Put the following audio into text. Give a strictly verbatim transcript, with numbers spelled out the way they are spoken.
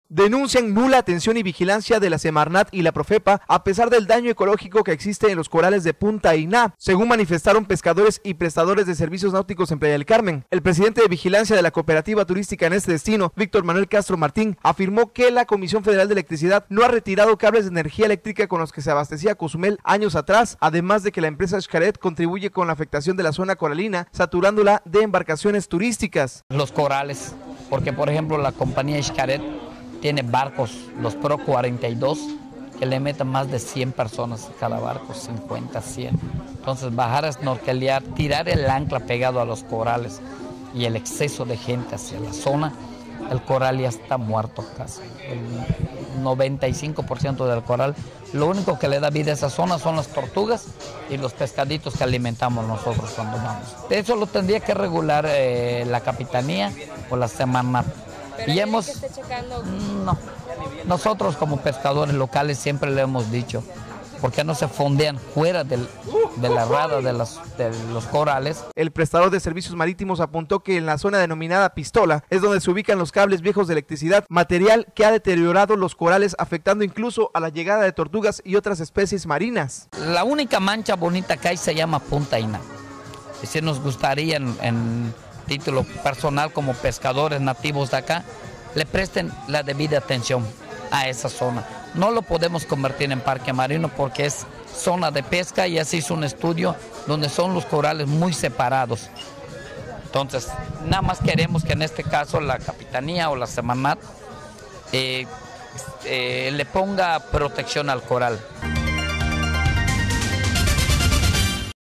Denuncian nula atención y vigilancia de la Semarnat y la Profepa a pesar del daño ecológico que existe en los corales de Punta Iná, según manifestaron pescadores y prestadores de servicios náuticos en Playa del Carmen. El presidente de vigilancia de la cooperativa turística en este destino, Víctor Manuel Castro Martín, afirmó que la Comisión Federal de Electricidad no ha retirado cables de energía eléctrica con los que se abastecía Cozumel años atrás, además de que la empresa Xcaret contribuye con la afectación de la zona coralina, saturándola de embarcaciones turísticas. Los corales, porque por ejemplo la compañía Xcaret tiene barcos, los Pro cuarenta y dos, que le meten más de cien personas a cada barco, cincuenta, cien. Entonces bajar a snorkelear, tirar el ancla pegado a los corales y el exceso de gente hacia la zona, el coral ya está muerto casi. El noventa y cinco por ciento del coral, lo único que le da vida a esa zona son las tortugas y los pescaditos que alimentamos nosotros cuando vamos. Eso lo tendría que regular eh, la Capitanía o la Semarnat. Pero y hemos, que esté checando. No, nosotros como pescadores locales siempre le hemos dicho, ¿por qué no se fondean fuera del, de la rada de, las, de los corales? El prestador de servicios marítimos apuntó que en la zona denominada Pistola es donde se ubican los cables viejos de electricidad, material que ha deteriorado los corales, afectando incluso a la llegada de tortugas y otras especies marinas. La única mancha bonita que hay se llama Punta Iná. Y si nos gustaría en, en título personal como pescadores nativos de acá, le presten la debida atención a esa zona. No lo podemos convertir en parque marino porque es zona de pesca y así hizo un estudio donde son los corales muy separados. Entonces, nada más queremos que en este caso la Capitanía o la Semarnat eh, eh, le ponga protección al coral.